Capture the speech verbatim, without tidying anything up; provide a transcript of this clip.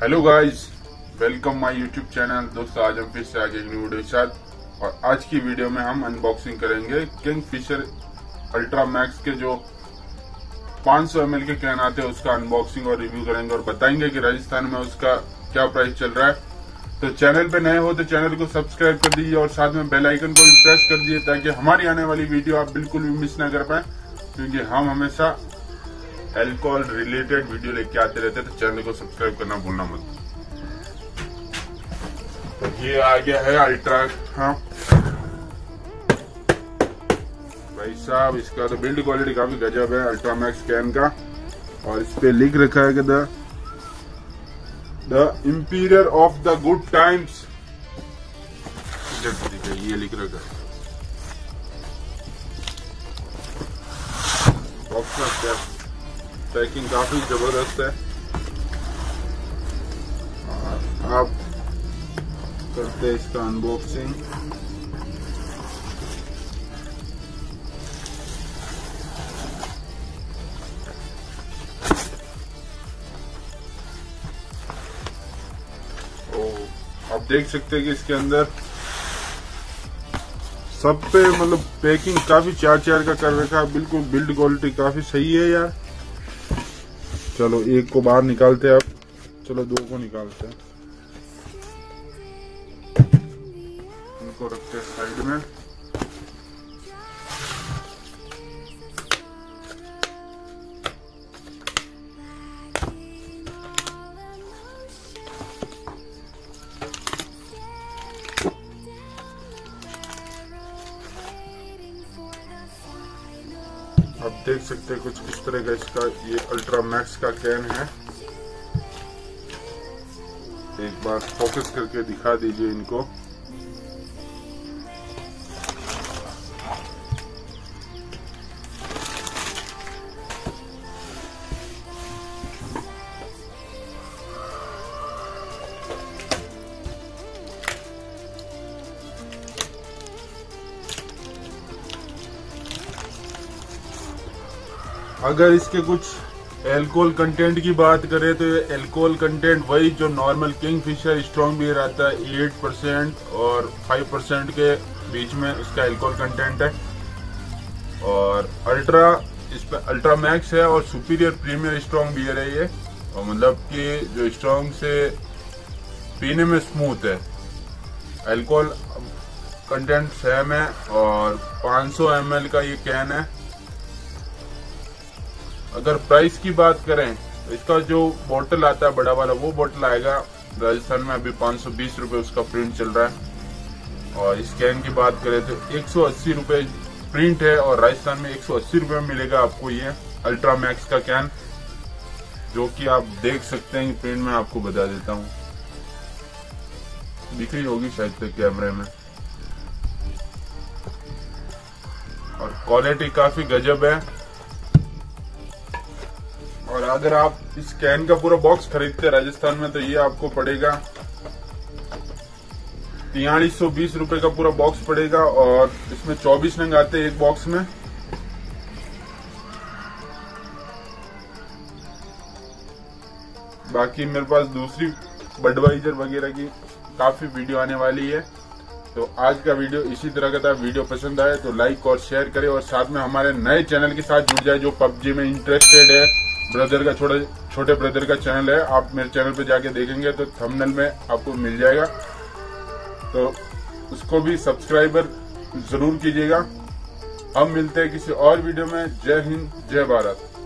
Hello guys, welcome my YouTube channel. दोस्तों, आज हम फिर से आगे एक न्यू वीडियो के साथ। और आज की वीडियो में हम अनबॉक्सिंग करेंगे किंगफिशर अल्ट्रा मैक्स के जो पाँच सौ एम एल के कैन आते हैं, उसका अनबॉक्सिंग और रिव्यू करेंगे और बताएंगे कि राजस्थान में उसका क्या प्राइस चल रहा है। तो चैनल पे नए हो तो चैनल को सब्सक्राइब कर दीजिए और साथ में बेल आइकन को भी प्रेस कर दीजिए ताकि हमारी आने वाली वीडियो आप बिल्कुल भी मिस ना कर पाए, क्योंकि हम हमेशा अल्कोहल रिलेटेड वीडियो लेके आते रहते हैं। तो चैनल को सब्सक्राइब करना भूलना मत। तो ये आ गया है अल्ट्रा। हाँ भाई साहब, इसका तो बिल्ड क्वालिटी काफी गजब है अल्ट्रा मैक्स कैन का। और इस पे लिख रखा है कि the the emperor of the good times. ये लिख रखा है बॉक्स में। पैकिंग काफी जबरदस्त है। आप करते हैं इसका अनबॉक्सिंग। ओ, आप देख सकते हैं कि इसके अंदर सब पे मतलब पैकिंग काफी चार चार का कर रखा है। बिल्कुल बिल्ड क्वालिटी काफी सही है यार। चलो एक को बाहर निकालते हैं अब। चलो दो को निकालते हैं, इनको रखते हैं साइड में। आप देख सकते हैं कुछ इस तरह का इसका ये अल्ट्रा मैक्स का कैन है। एक बार फोकस करके दिखा दीजिए इनको। अगर इसके कुछ एल्कोहल कंटेंट की बात करें तो ये एल्कोहल कंटेंट वही जो नॉर्मल किंगफिशर स्ट्रॉन्ग बियर आता है, आठ परसेंट और पाँच परसेंट के बीच में इसका एल्कोहल कंटेंट है। और अल्ट्रा इस पे अल्ट्रा मैक्स है और सुपीरियर प्रीमियर स्ट्रॉन्ग बियर है ये। और मतलब कि जो स्ट्रॉन्ग से पीने में स्मूथ है। एल्कोहल कंटेंट सेम है और पाँच सौ एम एल का ये कैन है। अगर प्राइस की बात करें तो इसका जो बोतल आता है बड़ा वाला, वो बोतल आएगा राजस्थान में अभी पाँच सौ बीस रुपए उसका प्रिंट चल रहा है। और इस कैन की बात करें तो एक सौ अस्सी रुपए प्रिंट है और राजस्थान में एक सौ अस्सी रुपए में मिलेगा आपको ये अल्ट्रा मैक्स का कैन, जो कि आप देख सकते हैं। प्रिंट में आपको बता देता हूँ, दिख रही होगी शायद से कैमरे में। और क्वालिटी काफी गजब है। और अगर आप इस कैन का पूरा बॉक्स खरीदते हैं राजस्थान में तो ये आपको पड़ेगा तियालीस सौ बीस रुपए का पूरा बॉक्स पड़ेगा। और इसमें चौबीस नंग आते हैं एक बॉक्स में। बाकी मेरे पास दूसरी बडवाइजर वगैरह की काफी वीडियो आने वाली है। तो आज का वीडियो इसी तरह का था। वीडियो पसंद आए तो लाइक और शेयर करें और साथ में हमारे नए चैनल के साथ जुड़ जाए जो पबजी में इंटरेस्टेड है। ब्रदर का छोटे छोटे ब्रदर का चैनल है, आप मेरे चैनल पे जाके देखेंगे तो थंबनेल में आपको मिल जाएगा, तो उसको भी सब्सक्राइबर जरूर कीजिएगा। हम मिलते हैं किसी और वीडियो में। जय हिंद, जय भारत।